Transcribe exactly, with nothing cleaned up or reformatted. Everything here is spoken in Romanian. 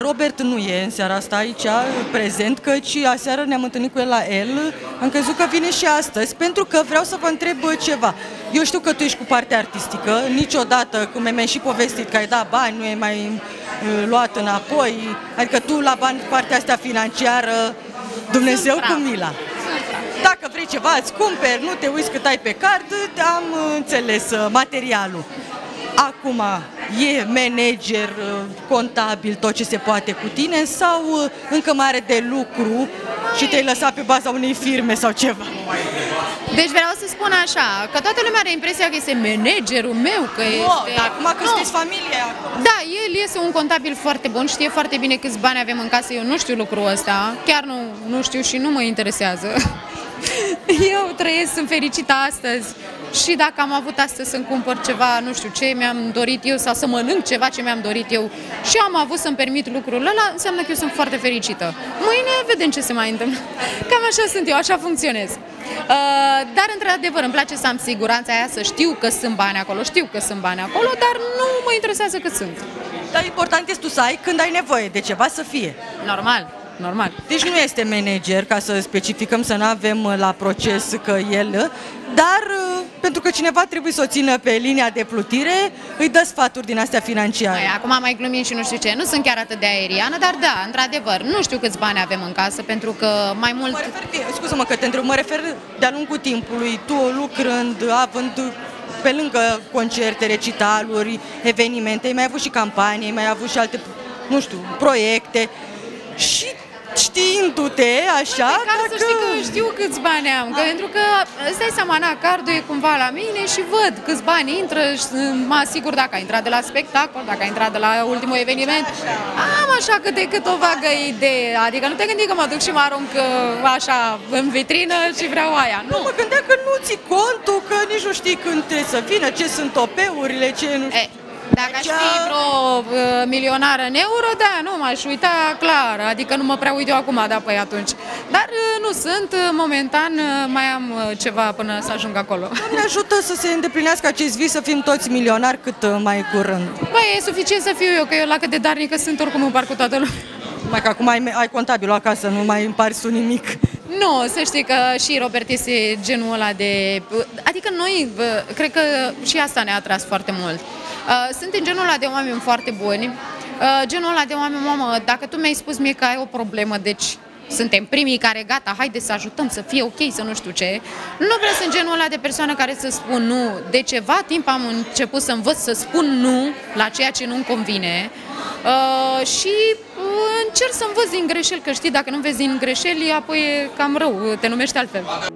Robert nu e în seara asta aici prezent, căci aseară ne-am întâlnit cu el la el. Am crezut că vine și astăzi, pentru că vreau să vă întreb ceva. Eu știu că tu ești cu partea artistică, niciodată, cum mi-ai și povestit, că ai dat bani, nu ai mai uh, luat înapoi, adică tu la bani, partea asta financiară, Dumnezeu cu mila. Dacă vrei ceva, îți cumperi, nu te uiți cât ai pe card, am înțeles materialul. Acum, e manager, contabil, tot ce se poate cu tine sau încă mai are de lucru și te-ai lăsat pe baza unei firme sau ceva? Deci vreau să spun așa, că toată lumea are impresia că este managerul meu, că no, este... Dar acum că sunteți familie acolo. Da, el este un contabil foarte bun, știe foarte bine câți bani avem în casă, eu nu știu lucrul ăsta, chiar nu, nu știu și nu mă interesează. Eu trăiesc, sunt fericită astăzi și dacă am avut astăzi să-mi cumpăr ceva, nu știu ce mi-am dorit eu sau să mănânc ceva ce mi-am dorit eu și am avut să-mi permit lucrul ăla, înseamnă că eu sunt foarte fericită. Mâine vedem ce se mai întâmplă. Cam așa sunt eu, așa funcționez. Dar într-adevăr îmi place să am siguranța aia, să știu că sunt bani acolo, știu că sunt bani acolo, dar nu mă interesează cât sunt. Dar important este tu să ai când ai nevoie de ceva să fie. Normal. Normal. Deci nu este manager, ca să specificăm, să nu avem la proces că el, dar pentru că cineva trebuie să o țină pe linia de plutire, îi dă sfaturi din astea financiare. Mai, acum mai glumim și nu știu ce, nu sunt chiar atât de aeriană, dar da, într-adevăr, nu știu câți bani avem în casă, pentru că mai mult... Mă refer, scuză-mă că te întreb, mă refer de-a lungul timpului, tu lucrând, având pe lângă concerte, recitaluri, evenimente, ai mai avut și campanii, ai mai avut și alte, nu știu, proiecte și știindu-te așa, ca dacă... să știi că știu câți bani am, că, pentru că îți dai seama, na, cardul e cumva la mine și văd câți bani intră, mă asigur dacă a intrat de la spectacol, dacă a intrat de la ultimul eveniment, am așa câte cât o vagă idee, adică nu te gândi că mă duc și mă arunc așa în vitrină și vreau aia, nu. Nu, mă gândeam că nu ții contul, că nici nu știi când trebuie să vină, ce sunt topeurile, ce nu știu. E. Dacă aș fi vreo uh, milionară în euro, da, nu m-aș uita clar, adică nu mă prea uit eu acum, da, păi atunci. Dar uh, nu sunt, uh, momentan uh, mai am uh, ceva până să ajung acolo. Ne ajută să se îndeplinească acest vis, să fim toți milionari cât uh, mai curând. Băi, e suficient să fiu eu, că eu la cât de darnică sunt, oricum împar cu toată lumea. Mai că acum ai, ai contabilul acasă, nu mai împarți tu nimic. Nu, să știi că și Robert este genul ăla de... Adică noi, cred că și asta ne-a atras foarte mult. Suntem genul ăla de oameni foarte buni, genul ăla de oameni, mamă, dacă tu mi-ai spus mie că ai o problemă, deci suntem primii care, gata, haide să ajutăm, să fie ok, să nu știu ce. Nu vreau să sunt genul ăla de persoană care să spun nu. De ceva timp am început să învăț să spun nu la ceea ce nu-mi convine uh, și uh, încerc să învăț din greșeli, că știi, dacă nu vezi din greșeli, apoi e cam rău, te numești altfel.